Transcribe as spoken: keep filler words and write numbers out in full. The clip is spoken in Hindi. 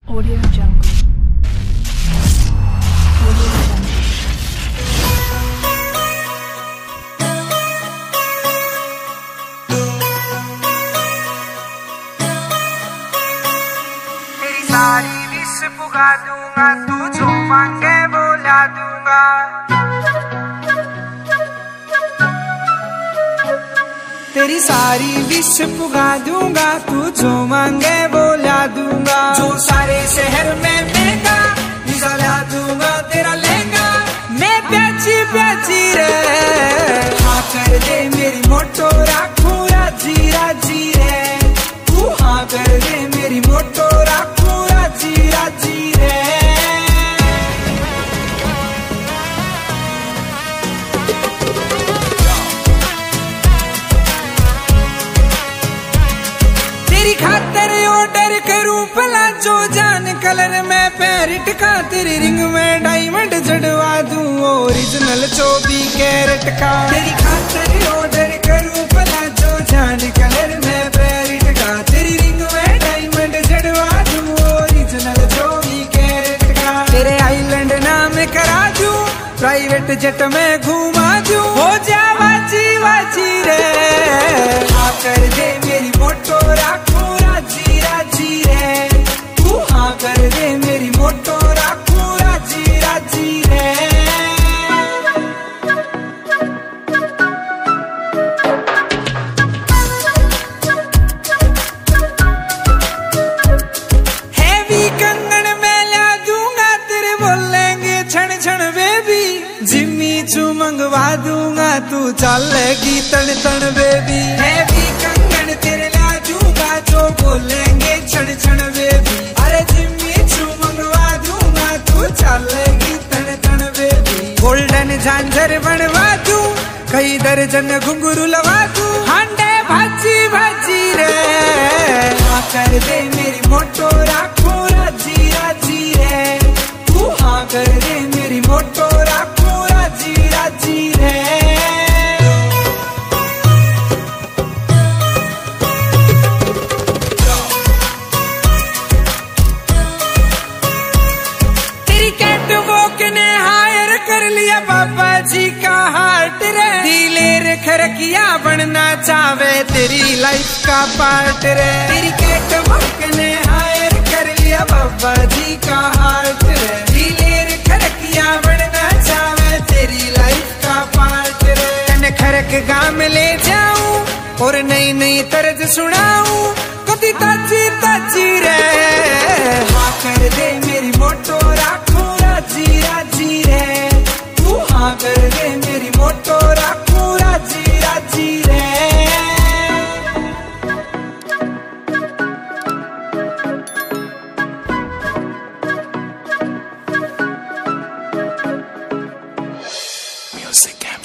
Audio Jungle. Audio Jungle. तेरी सारी विश पुगा दूंगा, तू जो मांगे वो ला दूंगा। तेरी सारी विश पुगा दूंगा, तू जो मांगे वो ला दूंगा। जो सारे शहर में महंगा वीजा ला दूंगा, तेरा लहंगा मैं प्याची प्याची रे। हाँ कर दे मेरी मोटो राखू राजी राजी रे। तू हाँ कर दे मेरी मोटो राखू राजी राजी रे। तेरी खातर ऑर्डर करूं भला जो जान कलर में पैरिट का। तेरी रिंग में डायमंड जड़वा दूं ओरिजिनल चौबीस कैरेट का। तेरी खातर ऑर्डर करूं भला जो जान कलर में पैरिट का। तेरी रिंग में डायमंड जड़वा दूं ओरिजिनल चौबीस कैरेट का। तेरे आइलैंड नाम करा दूं, प्राइवेट जेट में घुमा दूं। हो जा वाची वाची रे। हाँ कर दे मेरी मोटो राखू राजी राजी रे। तू हाँ कर दे मेरी मोटो राखू राजी राजी रे। हैवी कंगन में ला दूंगा, तेरे बोलेंगे छन छन बेबी। जिम्मी चू मंगवा दूंगा, तू चलेगी तन तन बेबी। हैवी कंगन तेरे ला दूंगा, जो बोलेंगे छन छन बेबी। अरे जिम्मी चू मंगवा दूंगा, तू चलेगी तन तन बेबी। गोल्डन झांझर बनवा दूं, कई दर्जन घुंघरू लगा दूं। हांडे भाजी भाजी रे। हाँ कर दे मेरी मोटो राखू राजी राजी रे। तू हाँ कर दे मेरी मोटो राखू राजी राजी रे। तेरी कैट वॉक ने हायर कर लिया बाबा जी का हार्ट रे। दिलेर खरकिया बनना चाहे तेरी लाइफ का पार्ट रे। तेरी कैट वॉक ने हायर कर लिया बाबा जी का हार्ट रे। दिलेर खरकिया बनना चाहे तेरी लाइफ का पार्ट रे। कन खरक गांव में ले जाऊं और नई नई तर्ज सुनाऊं, कभी ताजी ताजी रे। हाँ कर दे मेरी मोटो राखू राजी राजी रे। तू हाँ कर दे मेरी मोटो राखू राजी राजी रे। Music.